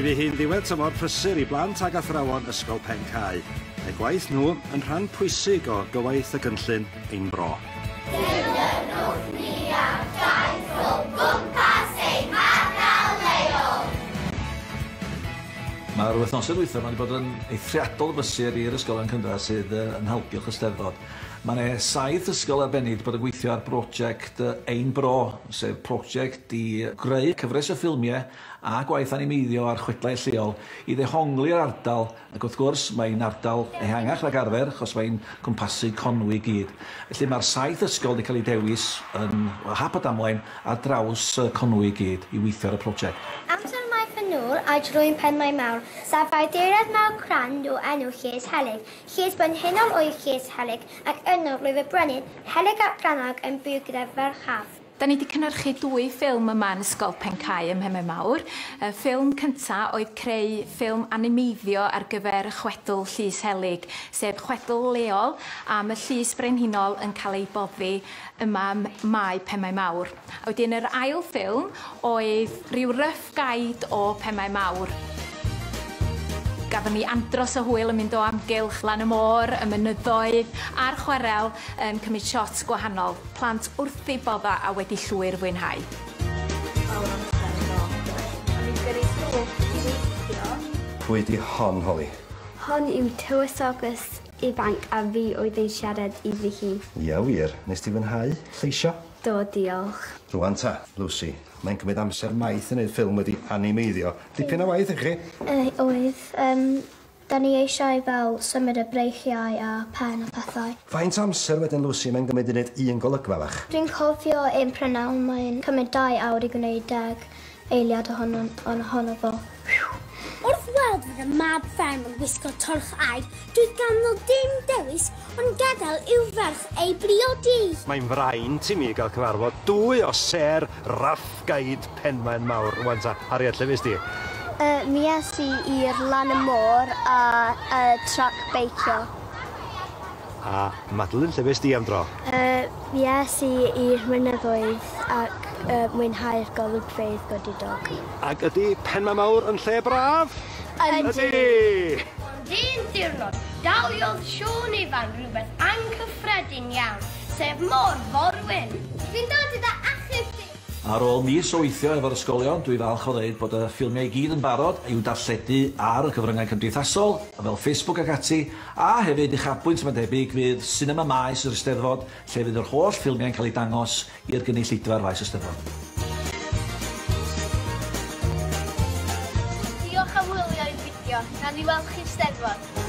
Mi fu hi'n ddiwedd tymor prysur I blant ag athrawon ysgol Pencae. Mae gwaith nhw yn rhan pwysig o gywaith y gynllun Ein Bro. Dilynwch ni am daith o gwmpas ein ardal leol. Mae'r wythnosau dwytha wedi bod yn eithriadol bysur i'r ysgolion cynradd sydd yn helpu'r Eisteddfod. Mae 7 ysgol arbennig wedi bod yn gweithio ar Prosiect Ein Bro, sef prosiect I greu cyfres o ffilmiau a gwaith animeiddio ar chwedlau lleol I ddehongli'r ardal, ac wrth gwrs mae'n ardal ehangach nag arfer achos mae'n cwmpasu Conwy I gyd. Felly mae'r 7 ysgol wedi cael ei dewis yn hap o damwain ar draws Conwy I gyd I weithio ar y prosiect. Amser mae ffynwr a drwy'n Penmaenmawr, sef awduriad mewn crand o enw Lles Helyg. Lles Brenhinol oedd Lles Helyg, ac yno roedd y brenin Helyg ac Brannog yn byw gyda ferchaf. Da ni wedi cynhyrchu 2 ffilm yma yn ysgol Pencae Penmaenmawr. Y ffilm cyntaf oedd creu ffilm animeiddio ar gyfer y chwedl Lles Helyg, sef chwedl leol am y Llys Brenhinol yn cael ei boddi yma Mae Penmaenmawr. A wedyn yr ail ffilm oedd rhyw rough guide o Penmaenmawr. Gafon ni andros o hwyl yn mynd o amgylch lan y môr, y mynyddoedd a'r chwarel yn cymryd shots gwahanol. Plant wrth ei bodda a wedi llwyr fwynhau. Pwy di hon, Holly? Hon yw tywysoges ifanc a fi oedd yn siarad I fi hun. Ia, wir. Nes ti fwynhau? Lleisio? Do, diolch. Rwan ta, Lucy. Mae'n cymryd amser maith yn neud ffilm wedi animeiddio. Dipyn o waith I chi? Oedd. Da ni eisiau fel symud y breichiau a pen a pethau. Faint amser wedyn, Lucy, mae'n gymryd I neud 1 golygfa fach? Dwi'n cofio ein prynawn mae'n cymryd 2 awr I gwneud 10 eiliad ohono fo. Wrth weld fod y mab fferm yn gwisgo torch aed, dwi ganddo dim dewis ond gadael i'w ferch ei briodi. Mae'n fraint I mi gael cyfarfod 2 o ser raff gaid Penmaenmawr. Rwan ta, Harriet, lle fes di? Mi es I i'r lan y môr a trac beicio. A Madeline, lle fes di am dro? Mi es I i'r mynyddoedd ac mwynhau'r golygfeydd godidog. Ac ydy Penmaenmawr yn lle braf? Ydy! Dyn diwrnod, dawliodd Siôn ifan rhywbeth anghyffredin iawn, sef môr forwyn. Fi'n dod gyda achub di. Ar ôl mis o weithio efo'r ysgolion, dwi falch o ddeud bod y ffilmiau I gyd yn barod i'w darlledu ar y cyfryngau cymdeithasol, fel Facebook ac ati, a hefyd uchafbwynt mae'n debyg fydd Sinema Maes yr Eisteddfod, lle fydd yr holl ffilmiau'n cael ei dangos i'r gynulleidfa'r faes Eisteddfod. Diolch am wylio i'r fideo, na ni weld chi'r Eisteddfod.